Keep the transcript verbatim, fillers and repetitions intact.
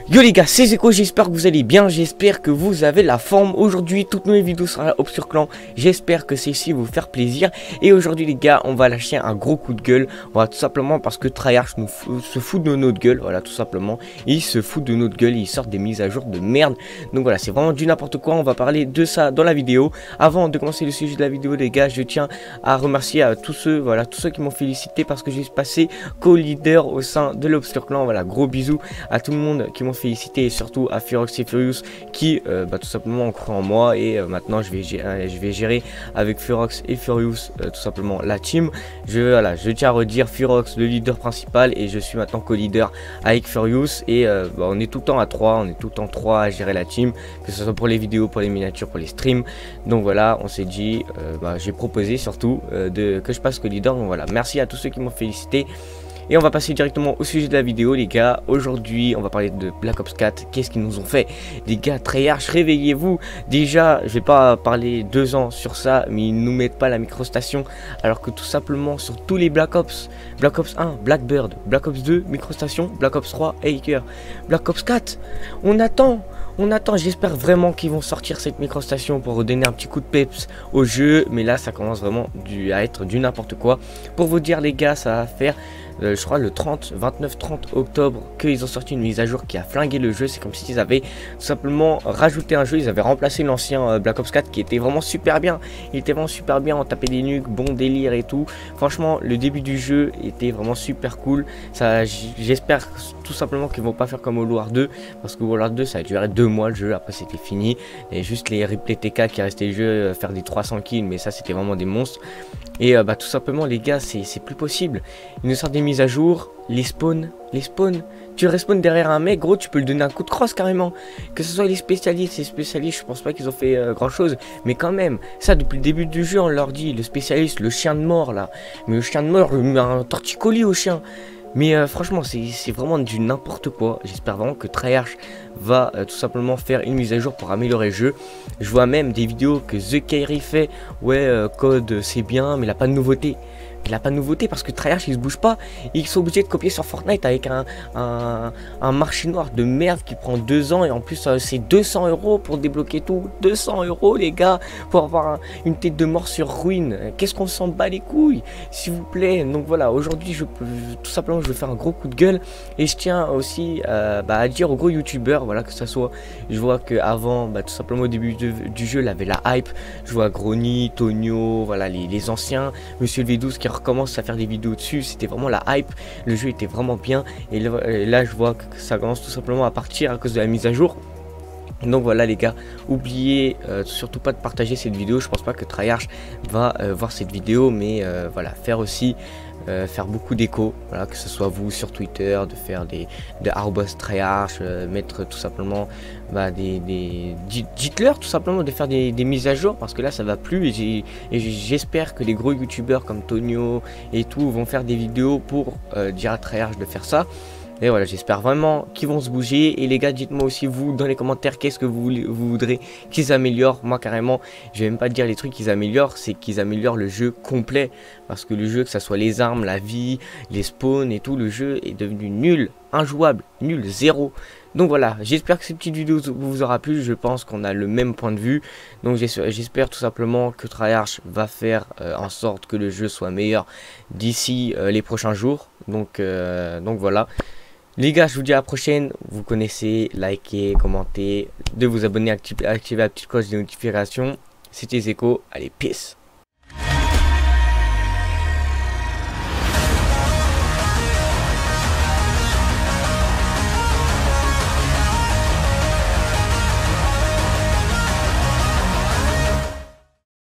Yo les gars, c'est Zeko, j'espère que vous allez bien, j'espère que vous avez la forme. Aujourd'hui, toutes nos vidéos sur la Obscure Clan, j'espère que celle-ci va vous faire plaisir. Et aujourd'hui les gars, on va lâcher un gros coup de gueule. Voilà, tout simplement parce que Tryhard nous fout, se fout de notre gueule, voilà, tout simplement. Il se fout de notre gueule, il sort des mises à jour de merde. Donc voilà, c'est vraiment du n'importe quoi, on va parler de ça dans la vidéo. Avant de commencer le sujet de la vidéo les gars, je tiens à remercier à tous ceux, voilà, tous ceux qui m'ont félicité parce que j'ai passé co-leader au sein de l'Obscure Clan. Voilà, gros bisous à tout le monde qui m'ont félicité et surtout à Furox et Furious qui euh, bah, tout simplement ont cru en moi et euh, maintenant je vais, gérer, je vais gérer avec Furox et Furious euh, tout simplement la team. Je, voilà, je tiens à redire Furox le leader principal et je suis maintenant co-leader avec Furious et euh, bah, on est tout le temps à trois, on est tout le temps trois à gérer la team, que ce soit pour les vidéos, pour les miniatures, pour les streams. Donc voilà, on s'est dit, euh, bah, j'ai proposé surtout euh, de, que je passe co-leader. Donc voilà, merci à tous ceux qui m'ont félicité. Et on va passer directement au sujet de la vidéo les gars. Aujourd'hui on va parler de Black Ops quatre. Qu'est-ce qu'ils nous ont fait les gars? Tryhard, réveillez-vous. Déjà je vais pas parler deux ans sur ça, mais ils nous mettent pas la microstation. Alors que tout simplement sur tous les Black Ops, Black Ops un, Blackbird, Black Ops deux, microstation, Black Ops trois, Hacker, Black Ops quatre, on attend. On attend, j'espère vraiment qu'ils vont sortir cette microstation pour redonner un petit coup de peps au jeu. Mais là ça commence vraiment du, à être du n'importe quoi. Pour vous dire les gars, ça va faire euh, je crois le trente, vingt-neuf trente octobre qu'ils ont sorti une mise à jour qui a flingué le jeu. C'est comme s'ils avaient tout simplement rajouté un jeu. Ils avaient remplacé l'ancien euh, Black Ops quatre qui était vraiment super bien. Il était vraiment super bien, on tapait des nuques, bon délire et tout. Franchement le début du jeu était vraiment super cool. Ça, j'espère tout simplement qu'ils vont pas faire comme World War deux, parce que World War deux ça a duré deux mois le jeu, après c'était fini. Et juste les replays T K qui restaient le jeu, euh, faire des trois cents kills, mais ça c'était vraiment des monstres. Et euh, bah tout simplement les gars, c'est plus possible. Ils nous sortent des mises à jour, les spawns, les spawns. Tu respawns derrière un mec, gros, tu peux le donner un coup de crosse carrément. Que ce soit les spécialistes, les spécialistes, je pense pas qu'ils ont fait euh, grand chose. Mais quand même, ça depuis le début du jeu, on leur dit, le spécialiste, le chien de mort là. Mais le chien de mort, il met un torticolis au chien. Mais euh, franchement c'est vraiment du n'importe quoi. J'espère vraiment que Tryhard va euh, tout simplement faire une mise à jour pour améliorer le jeu. Je vois même des vidéos que The Kairi fait. Ouais euh, code c'est bien mais il n'a pas de nouveauté. Il n'a pas de nouveauté parce que Tryhard il se bouge pas. Ils sont obligés de copier sur Fortnite avec un, un, un marché noir de merde qui prend deux ans. Et en plus euh, c'est deux cents euros pour débloquer tout. deux cents euros les gars pour avoir un, une tête de mort sur ruine. Qu'est-ce qu'on s'en bat les couilles s'il vous plaît. Donc voilà, aujourd'hui je peux tout simplement je vais faire un gros coup de gueule. Et je tiens aussi euh, bah, à dire aux gros youtubeurs, voilà, que ça soit, je vois que avant bah, tout simplement au début de, du jeu il avait la hype. Je vois Grony, Tonio, voilà les, les anciens, Monsieur le V douze qui recommence à faire des vidéos dessus. C'était vraiment la hype, le jeu était vraiment bien. Et là, et là je vois que ça commence tout simplement à partir à cause de la mise à jour. Donc voilà les gars, oubliez euh, surtout pas de partager cette vidéo. Je pense pas que Tryhard va euh, voir cette vidéo, mais euh, voilà, faire aussi euh, faire beaucoup d'écho, voilà, que ce soit vous sur Twitter, de faire des de arobase Tryhard, euh, mettre tout simplement bah, des, des dites-leur tout simplement de faire des, des mises à jour, parce que là ça va plus. Et j'espère que les gros youtubeurs comme Tonio et tout vont faire des vidéos pour euh, dire à Tryhard de faire ça. Et voilà, j'espère vraiment qu'ils vont se bouger. Et les gars, dites-moi aussi vous dans les commentaires qu'est-ce que vous, voulez, vous voudrez qu'ils améliorent. Moi carrément, je vais même pas dire les trucs qu'ils améliorent, c'est qu'ils améliorent le jeu complet. Parce que le jeu, que ça soit les armes, la vie, les spawns et tout, le jeu est devenu nul, injouable, nul, zéro. Donc voilà, j'espère que cette petite vidéo vous aura plu. Je pense qu'on a le même point de vue. Donc j'espère tout simplement que Tryhard va faire euh, en sorte que le jeu soit meilleur d'ici euh, les prochains jours. Donc, euh, donc voilà. Les gars, je vous dis à la prochaine. Vous connaissez, likez, commentez, de vous abonner, activer, activer la petite cloche de notification. C'était Zeko. Allez, peace.